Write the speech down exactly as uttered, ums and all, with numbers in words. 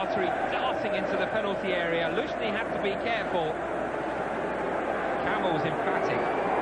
artery darting into the penalty area. Lushni had to be careful. Campbell's emphatic.